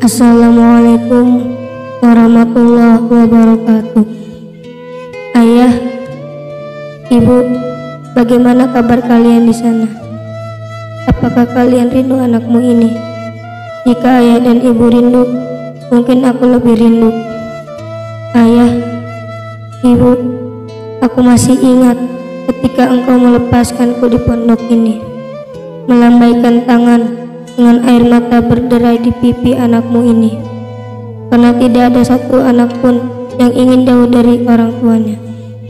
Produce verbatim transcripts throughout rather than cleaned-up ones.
Assalamualaikum warahmatullahi wabarakatuh. Ayah, Ibu, bagaimana kabar kalian di sana? Apakah kalian rindu anakmu ini? Jika ayah dan ibu rindu, mungkin aku lebih rindu. Ayah, Ibu, aku masih ingat ketika engkau melepaskanku di pondok ini, melambaikan tangan dengan air mata berderai di pipi anakmu ini, karena tidak ada satu anak pun yang ingin jauh dari orang tuanya.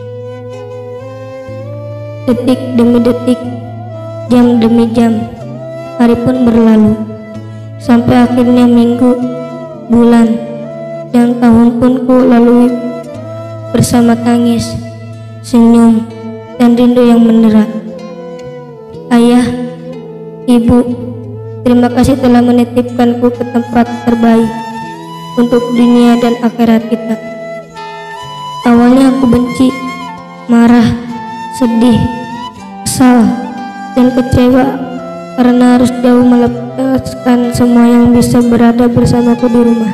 Detik demi detik, jam demi jam, hari pun berlalu, sampai akhirnya minggu, bulan, dan tahun pun ku lalui bersama tangis, senyum, dan rindu yang mendera. Ayah, Ibu, terima kasih telah menitipkanku ke tempat terbaik untuk dunia dan akhirat kita. Awalnya aku benci, marah, sedih, kesal, dan kecewa karena harus jauh melepaskan semua yang bisa berada bersamaku di rumah.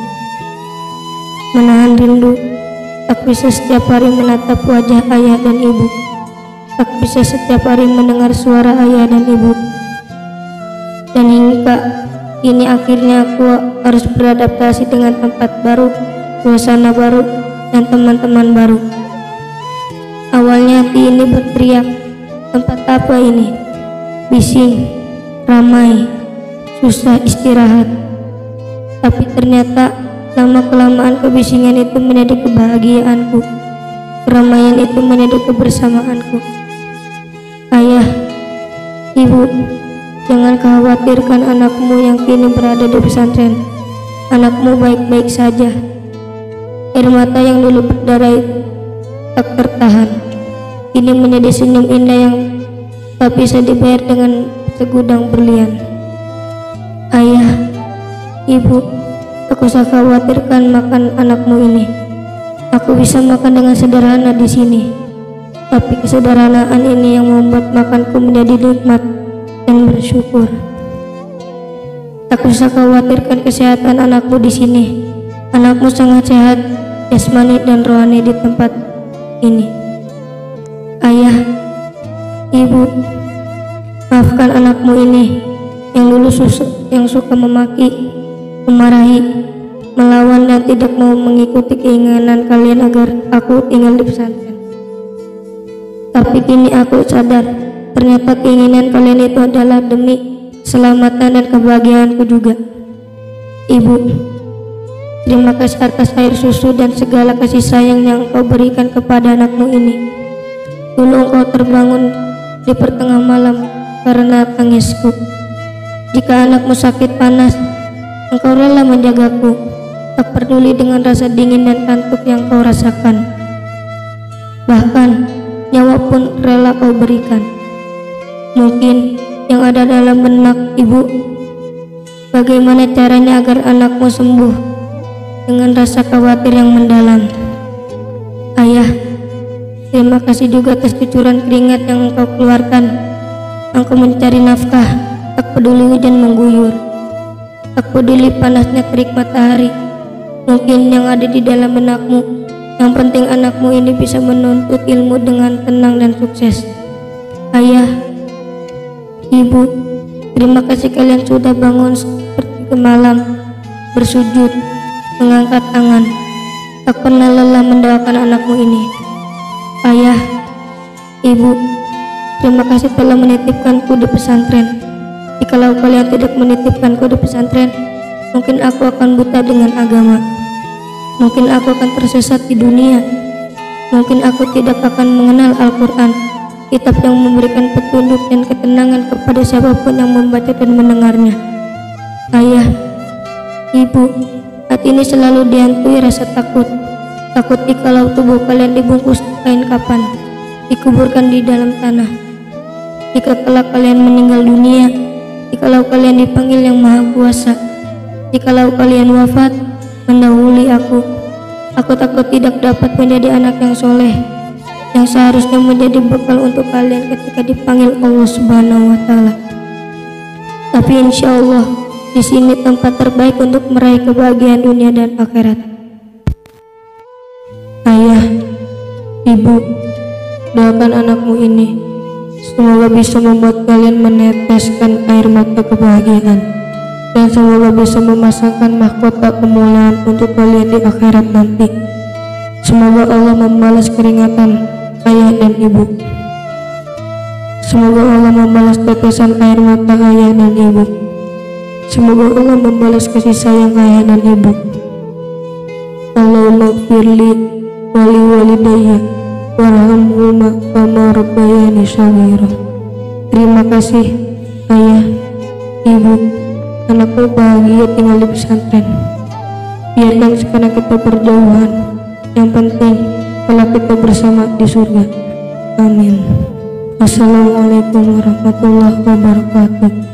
Menahan rindu, tak bisa setiap hari menatap wajah ayah dan ibu. Tak bisa setiap hari mendengar suara ayah dan ibu. Dan hingga ini akhirnya aku harus beradaptasi dengan tempat baru, suasana baru, dan teman-teman baru. Awalnya hati ini berteriak, tempat apa ini? Bising, ramai, susah istirahat. Tapi ternyata lama-kelamaan kebisingan itu menjadi kebahagiaanku. Keramaian itu menjadi kebersamaanku. Ayah, Ibu, jangan khawatirkan anakmu yang kini berada di pesantren. Anakmu baik-baik saja. Air mata yang dulu berderai tak tertahan, kini menjadi senyum indah yang tak bisa dibayar dengan segudang berlian. Ayah, Ibu, aku sangat khawatirkan makan anakmu ini. Aku bisa makan dengan sederhana di sini, tapi kesederhanaan ini yang membuat makanku menjadi nikmat dan bersyukur. Tak usah khawatirkan kesehatan anakmu di sini. Anakmu sangat sehat, jasmani dan rohani di tempat ini. Ayah, Ibu, maafkan anakmu ini yang dulu susu, yang suka memaki, memarahi, melawan dan tidak mau mengikuti keinginan kalian agar aku tinggal di pesantren. Tapi kini aku sadar, ternyata keinginan kalian itu adalah demi keselamatan dan kebahagiaanku juga. Ibu, terima kasih atas air susu dan segala kasih sayang yang engkau berikan kepada anakmu ini. Dulu engkau terbangun di pertengah malam karena tangisku. Jika anakmu sakit panas, engkau rela menjagaku, tak peduli dengan rasa dingin dan kantuk yang kau rasakan. Bahkan nyawa pun rela kau berikan. Mungkin yang ada dalam benak ibu, bagaimana caranya agar anakmu sembuh dengan rasa khawatir yang mendalam. Ayah, terima kasih juga atas cucuran keringat yang engkau keluarkan. Engkau mencari nafkah, tak peduli hujan mengguyur, tak peduli panasnya terik matahari. Mungkin yang ada di dalam benakmu, yang penting anakmu ini bisa menuntut ilmu dengan tenang dan sukses. Ayah, Ibu, terima kasih kalian sudah bangun seperti ke malam, bersujud, mengangkat tangan, tak pernah lelah mendoakan anakmu ini. Ayah, Ibu, terima kasih telah menitipkanku di pesantren. Jikalau kalian tidak menitipkanku di pesantren, mungkin aku akan buta dengan agama. Mungkin aku akan tersesat di dunia. Mungkin aku tidak akan mengenal Al-Quran, kitab yang memberikan petunjuk dan ketenangan kepada siapapun yang membaca dan mendengarnya. Ayah, Ibu, hati ini selalu dihantui rasa takut. Takut jikalau tubuh kalian dibungkus kain kapan, dikuburkan di dalam tanah. Jika kelak kalian meninggal dunia, jikalau kalian dipanggil yang maha kuasa, jikalau kalian wafat mendahului aku, aku takut tidak dapat menjadi anak yang soleh, yang seharusnya menjadi bekal untuk kalian ketika dipanggil Allah Subhanahu wa Ta'ala. Tapi insya Allah di sini tempat terbaik untuk meraih kebahagiaan dunia dan akhirat. Ayah, ibu, doakan anakmu ini, semoga bisa membuat kalian meneteskan air mata kebahagiaan, dan semoga bisa memasangkan mahkota kemuliaan untuk kalian di akhirat nanti. Semoga Allah membalas keringatan ayah dan ibu. Semoga Allah membalas tetesan air mata ayah dan ibu. Semoga Allah membalas kasih sayang ayah dan ibu. Allahumma firli wali walidayya warhamhuma kama rabbayani shaghira. Terima kasih ayah, ibu, anakku bahagia tinggal di pesantren. Biarkan sekarang kita berjauhan, yang penting kalau kita bersama di surga. Amin. Wassalamualaikum warahmatullahi wabarakatuh.